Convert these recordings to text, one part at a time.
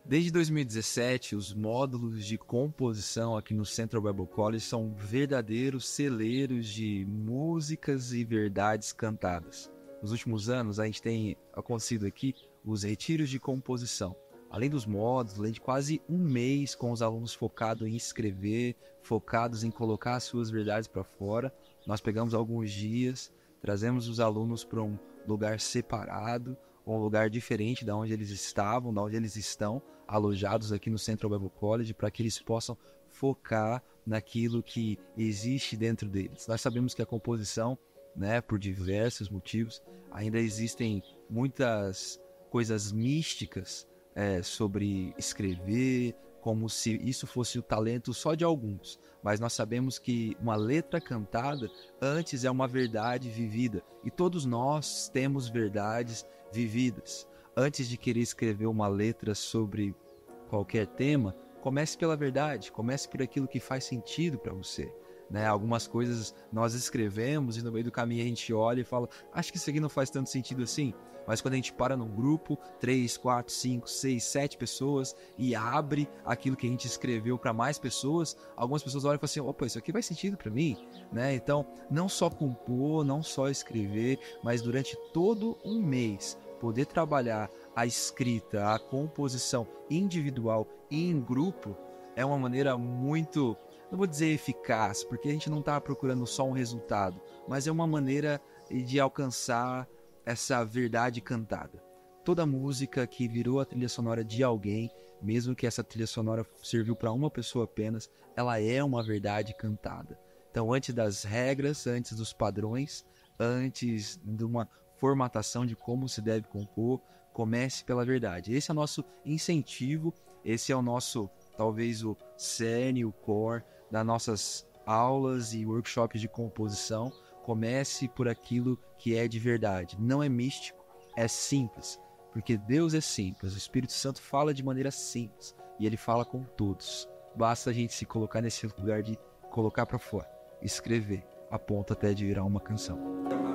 Desde 2017, os módulos de composição aqui no Central Bible College são verdadeiros celeiros de músicas e verdades cantadas. Nos últimos anos, a gente tem acontecido aqui os retiros de composição. Além dos módulos, além de quase um mês com os alunos focados em escrever, focados em colocar as suas verdades para fora, nós pegamos alguns dias, trazemos os alunos para um lugar separado, um lugar diferente da onde eles estavam, da onde eles estão, alojados aqui no Central Bible College, para que eles possam focar naquilo que existe dentro deles. Nós sabemos que a composição, por diversos motivos, ainda existem muitas coisas místicas sobre escrever, como se isso fosse o talento só de alguns. Mas nós sabemos que uma letra cantada antes é uma verdade vivida. E todos nós temos verdades vividas. Antes de querer escrever uma letra sobre qualquer tema, comece pela verdade, comece por aquilo que faz sentido para você. Algumas coisas nós escrevemos e no meio do caminho a gente olha e fala, acho que isso aqui não faz tanto sentido assim. Mas quando a gente para num grupo, 3, 4, 5, 6, 7 pessoas e abre aquilo que a gente escreveu para mais pessoas, algumas pessoas olham e falam assim, opa, isso aqui faz sentido para mim. Então, não só compor, não só escrever, mas durante todo um mês, poder trabalhar a escrita, a composição individual e em grupo é uma maneira muito, não vou dizer eficaz, porque a gente não está procurando só um resultado, mas é uma maneira de alcançar essa verdade cantada. Toda música que virou a trilha sonora de alguém, mesmo que essa trilha sonora serviu para uma pessoa apenas, ela é uma verdade cantada. Então, antes das regras, antes dos padrões, antes de uma formatação de como se deve compor, comece pela verdade. Esse é o nosso incentivo, esse é o nosso, talvez o cerne, o core das nossas aulas e workshops de composição. Comece por aquilo que é de verdade. Não é místico, é simples. Porque Deus é simples, o Espírito Santo fala de maneira simples e Ele fala com todos. Basta a gente se colocar nesse lugar de colocar para fora, escrever, a ponto até de virar uma canção.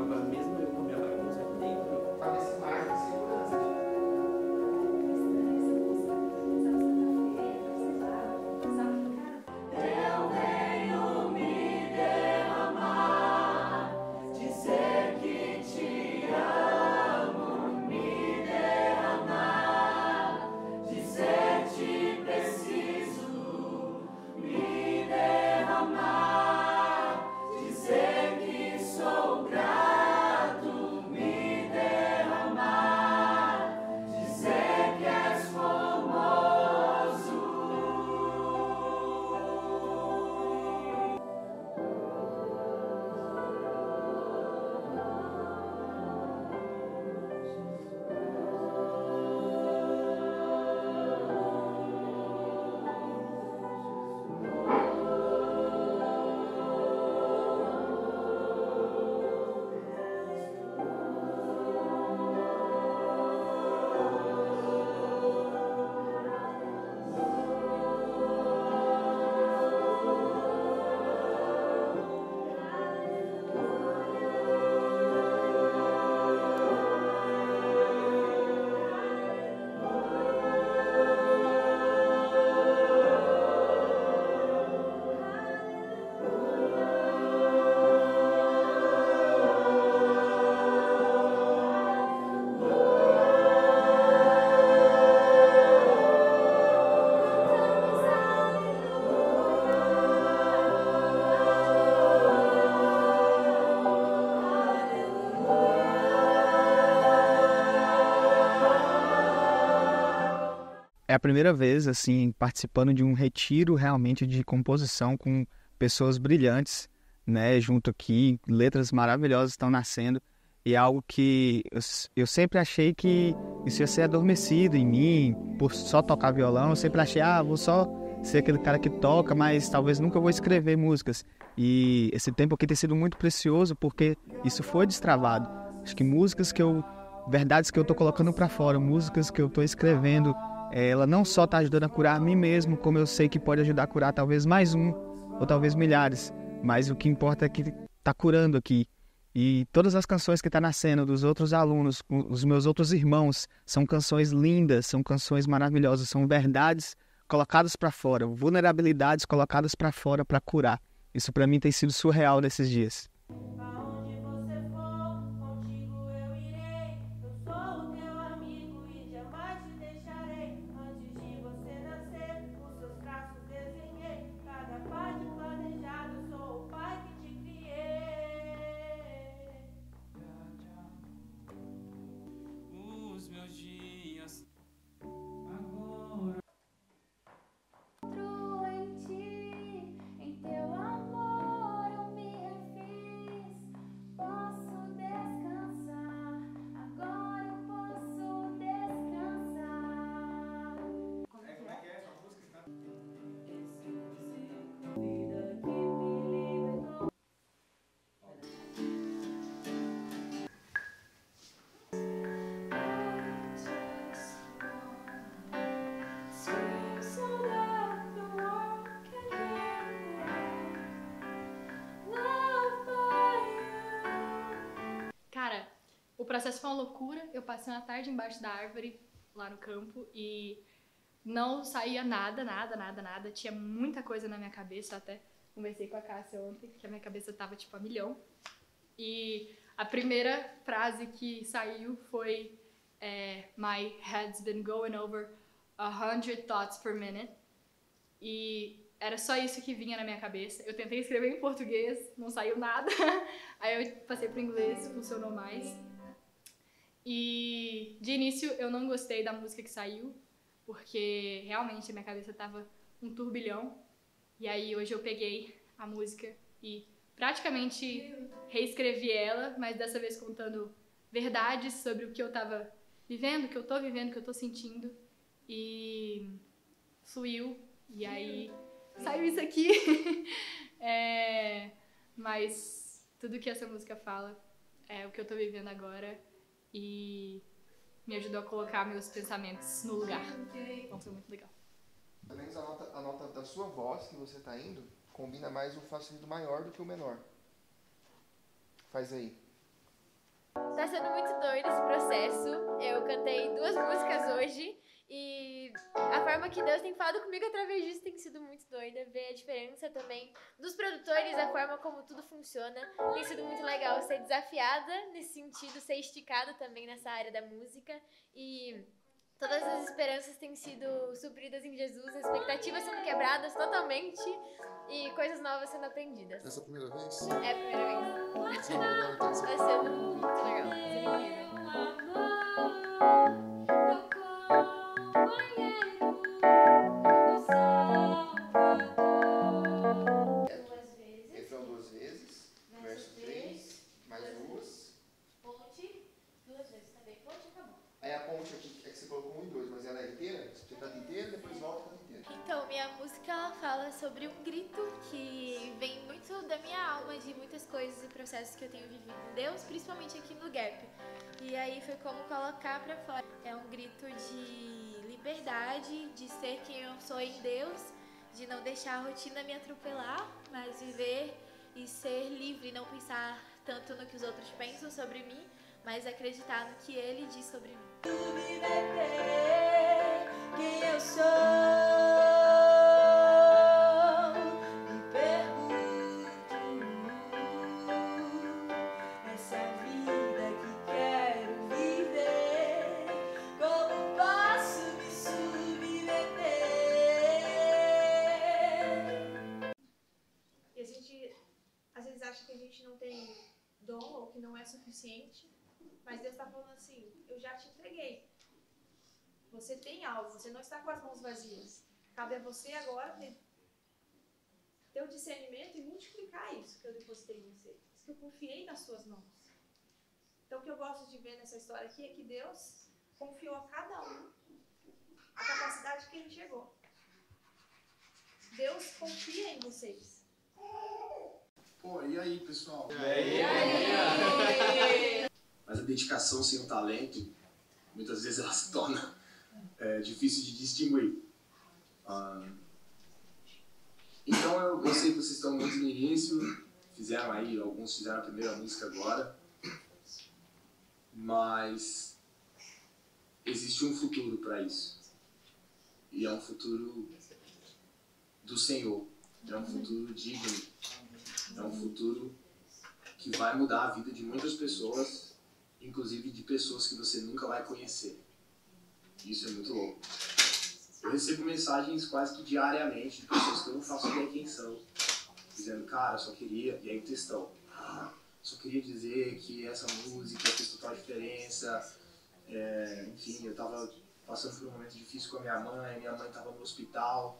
É a primeira vez, assim, participando de um retiro realmente de composição com pessoas brilhantes, junto aqui, letras maravilhosas estão nascendo, e é algo que eu sempre achei que isso ia ser adormecido em mim, por só tocar violão. Eu sempre achei, vou só ser aquele cara que toca, mas talvez nunca vou escrever músicas. E esse tempo aqui tem sido muito precioso, porque isso foi destravado. Acho que verdades que eu estou colocando para fora, músicas que eu estou escrevendo, ela não só está ajudando a curar a mim mesmo, como eu sei que pode ajudar a curar talvez mais um, ou talvez milhares, mas o que importa é que está curando aqui. E todas as canções que estão nascendo dos outros alunos, os meus outros irmãos, são canções lindas, são canções maravilhosas, são verdades colocadas para fora, vulnerabilidades colocadas para fora para curar. Isso para mim tem sido surreal nesses dias. Aonde você for, contigo eu irei. Eu sou o teu amigo e jamais te deixarei. Antes de você nascer, os seus traços desenhei. Cada parte planejado, sou o pai que te criei. Os meus dias Em ti, em teu amor eu me refiz. Posso descansar, agora eu posso descansar. Como é que é essa música? Vida que me libertou. Cara, o processo foi uma loucura. Eu passei uma tarde embaixo da árvore, lá no campo, e não saía nada. Tinha muita coisa na minha cabeça. Eu até conversei com a Cássia ontem, que a minha cabeça tava tipo a milhão. E a primeira frase que saiu foi My head's been going over 100 thoughts per minute. E era só isso que vinha na minha cabeça. Eu tentei escrever em português, não saiu nada. Aí eu passei para inglês, funcionou mais. E de início eu não gostei da música que saiu, porque realmente a minha cabeça tava um turbilhão. E aí hoje eu peguei a música e praticamente reescrevi ela, mas dessa vez contando verdades sobre o que eu tava vivendo, o que eu tô vivendo, o que eu tô sentindo. E fluiu. E aí saiu isso aqui. Mas tudo que essa música fala é o que eu tô vivendo agora e me ajudou a colocar meus pensamentos no lugar. Então foi muito legal. Pelo menos a nota da sua voz que você tá indo combina mais o Fá sustenido maior do que o menor. Faz aí. Tá sendo muito doido esse processo. Eu cantei 2 músicas hoje e a forma que Deus tem falado comigo através disso tem sido muito doida. Ver a diferença também dos produtores, a forma como tudo funciona. Tem sido muito legal ser desafiada nesse sentido, ser esticada também nessa área da música. E todas as esperanças têm sido supridas em Jesus, as expectativas sendo quebradas totalmente e coisas novas sendo aprendidas. Essa é a primeira vez? É a primeira vez. Você não vai dar uma Vai ser muito legal, vai ser incrível. Refrão 2 vezes, verso 3, mais 2. Ponte, 2 vezes também. Ponte acabou. Aí a ponte aqui é que você colocou 1 e 2, mas ela é inteira? Você canta inteira, depois volta e canta inteira. Então, minha música ela fala sobre um grito que vem muito da minha alma, de muitas coisas e processos que eu tenho vivido em Deus, principalmente aqui no Gap. E aí foi como colocar pra fora. É um grito de liberdade, de ser quem eu sou em Deus, de não deixar a rotina me atropelar, mas viver e ser livre, não pensar tanto no que os outros pensam sobre mim, mas acreditar no que Ele diz sobre mim. Quem eu sou, me pergunto. Essa vida que quero viver, como posso me submeter? E a gente, às vezes, acha que a gente não tem dom ou que não é suficiente, mas Deus está falando assim, eu já te entreguei. Você tem algo, você não está com as mãos vazias. Cabe a você agora ter o discernimento e multiplicar isso que eu depositei em você. Isso que eu confiei nas suas mãos. Então, o que eu gosto de ver nessa história aqui é que Deus confiou a cada um a capacidade que ele enxergou. Deus confia em vocês. Pô, e aí, pessoal? E Mas a dedicação sem o talento, muitas vezes ela se torna difícil de distinguir. Então eu sei que vocês estão muito no início, fizeram aí, alguns fizeram a primeira música agora, mas existe um futuro para isso. E é um futuro do Senhor, é um futuro digno, é um futuro que vai mudar a vida de muitas pessoas, inclusive de pessoas que você nunca vai conhecer. Isso é muito louco. Eu recebo mensagens quase que diariamente de pessoas que eu não faço ideia quem são, dizendo, cara, só queria, e aí o textão, só queria dizer que essa música fez total diferença, enfim, eu tava passando por um momento difícil com a minha mãe tava no hospital,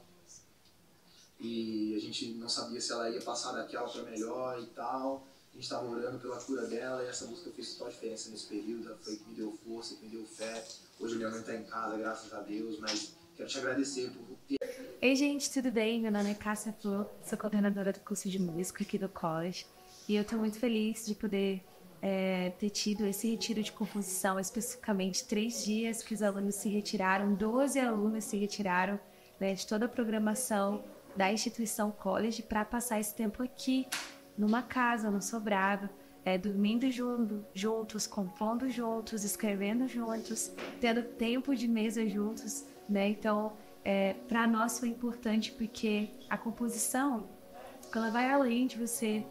e a gente não sabia se ela ia passar daquela para melhor e tal, a gente tava orando pela cura dela, e essa música fez total diferença nesse período, foi que me deu força, que me deu fé. Hoje minha mãe tá em casa, graças a Deus, mas quero te agradecer por ter... Oi gente, tudo bem? Meu nome é Cássia Flor, sou coordenadora do curso de música aqui do college e eu estou muito feliz de poder ter tido esse retiro de composição, especificamente 3 dias que os alunos se retiraram, 12 alunos se retiraram, né, de toda a programação da instituição college para passar esse tempo aqui, numa casa, no sobrado, dormindo juntos, compondo juntos, escrevendo juntos, tendo tempo de mesa juntos, né? Então, para nós foi importante porque a composição, ela vai além de você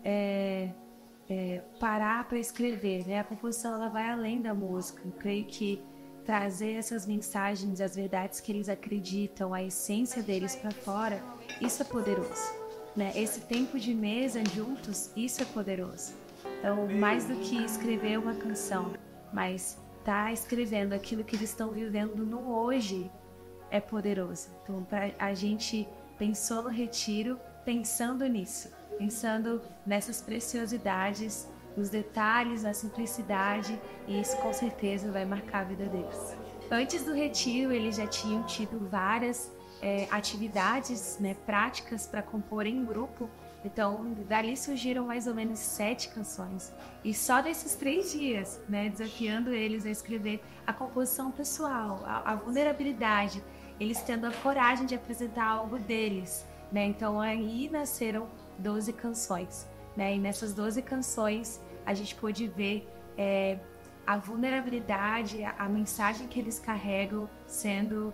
parar para escrever, né? A composição, ela vai além da música. Eu creio que trazer essas mensagens, as verdades que eles acreditam, a essência deles para fora, isso é poderoso, né? Esse tempo de mesa juntos, isso é poderoso. Então, mais do que escrever uma canção, mas tá escrevendo aquilo que eles estão vivendo no hoje, é poderoso. Então, a gente pensou no retiro pensando nisso, pensando nessas preciosidades, nos detalhes, na simplicidade, e isso com certeza vai marcar a vida deles. Antes do retiro, eles já tinham tido várias atividades, né, práticas para compor em grupo. Então, dali surgiram mais ou menos 7 canções. E só desses 3 dias, né, desafiando eles a escrever a composição pessoal, a vulnerabilidade, eles tendo a coragem de apresentar algo deles, né? Então, aí nasceram 12 canções, né? E nessas 12 canções, a gente pôde ver a vulnerabilidade, a mensagem que eles carregam sendo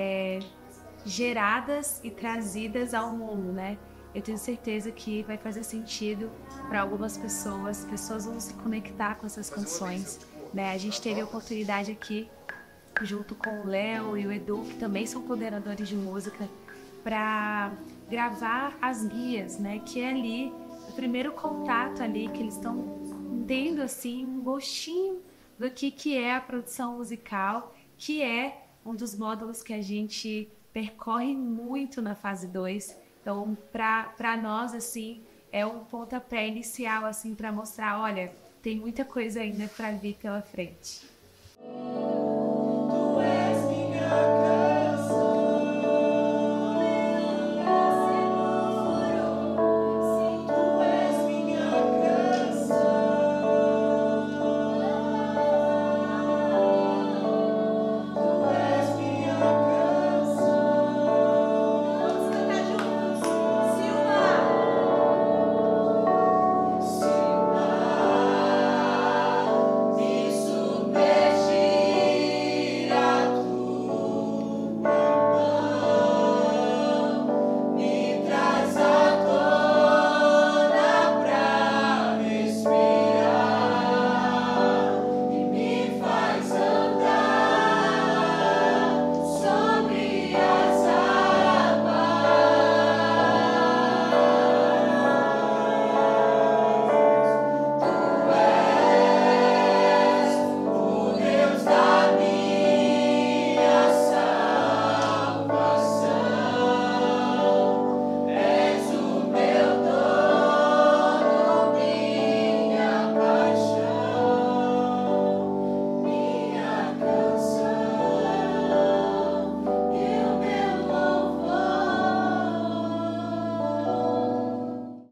geradas e trazidas ao mundo, né? Eu tenho certeza que vai fazer sentido para algumas pessoas. Pessoas vão se conectar com essas canções, né? A gente teve a oportunidade aqui, junto com o Léo e o Edu, que também são coordenadores de música, para gravar as guias, né? Que é ali o primeiro contato ali que eles estão tendo assim um gostinho do que é a produção musical, que é um dos módulos que a gente percorre muito na fase 2. Então, para nós, assim, é um pontapé inicial, assim, para mostrar, olha, tem muita coisa ainda para vir pela frente.